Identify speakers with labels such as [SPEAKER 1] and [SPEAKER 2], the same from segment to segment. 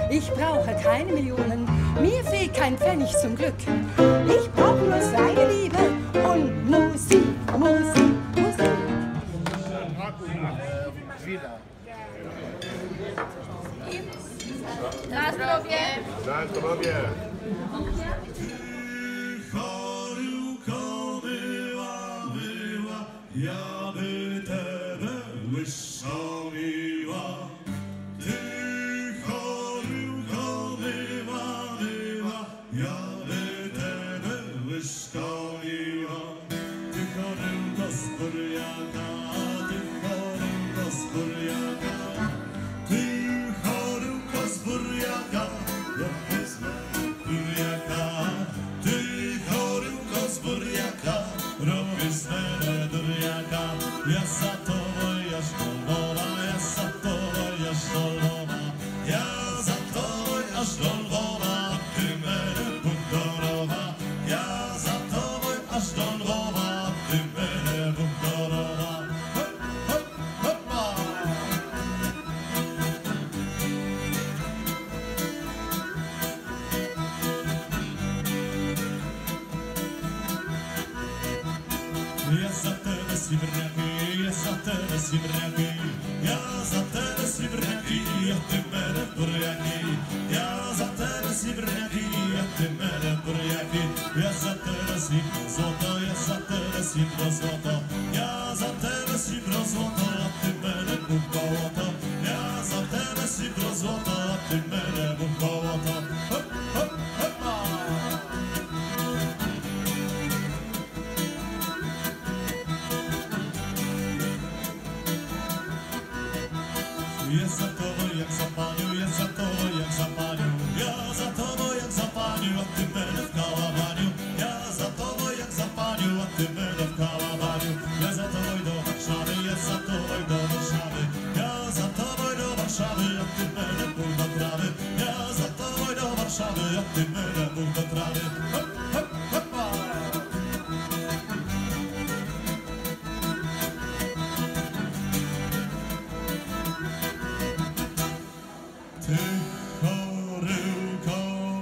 [SPEAKER 1] Ich brauche keine Millionen, mir fehlt kein Pfennig zum Glück. Ich brauche nur seine Liebe und Musik, Musik, Musik.
[SPEAKER 2] Na zdrowie!
[SPEAKER 3] Na zdrowie!
[SPEAKER 4] Choruko była, ja by tebe wyszaliła. Ty choruko była, ja by tebe wyszkoliła. Ty choruko z burjaka, ty choruko z burjaka, ty choruko z burjaka, ja wezmę burjaka. Ty choruko z burjaka, robisz sferę durjaka. Ja za tobą jaś do Lwowa, ja za tobą jaś do Lwowa, ja za tobą aż do Lwowa, ty mene buktorowa. Ja za tobą aż do Lwowa, ty mene buktorowa. Hop, hop, hopa! Ja za tebe srebrnjaki, ja za tebe srebrnjaki, ja za tebe srebrnjaki, ja ty mene burjaki. Ja za tebe srebrnjaki, ja ty mene burjaki. Ja za tebe srebro złoto, ja za tebe srebro złoto, ja za tebe srebro złoto, a ty mene bukołoto. Ja za tebe srebro złoto, a ty mene bukołoto. Hop, hop, hopa! Jest za tobą jak za panią, jest za tobą jak za panią. Ja za tobą jak za panią, a ty będę w kałabaniu. Ja za tobą jak za panią, a ty będę w kałabaniu. Ja za tobą do Warszawy, ja za tobą do Warszawy. Ja za tobą do Warszawy, a ty będę pół do trawy. Ja za tobą do Warszawy, a ty będę pół do trawy. Hop, hop, hopa! Ty choryłko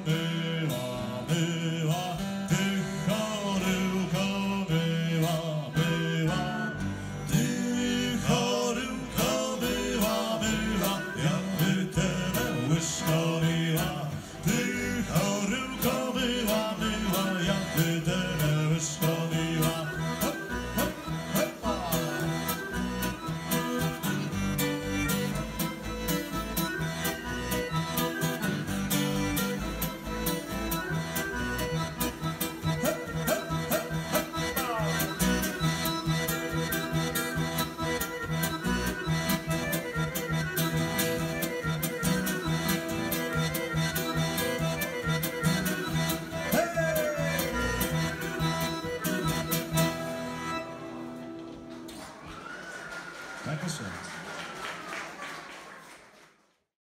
[SPEAKER 4] była, ty choryłko była, ty choryłko była, ja by tebe wyszkoliła. Ty choryłko była, ja by tebe wyszkoliła. Hop, hop, hopa! Dankeschön.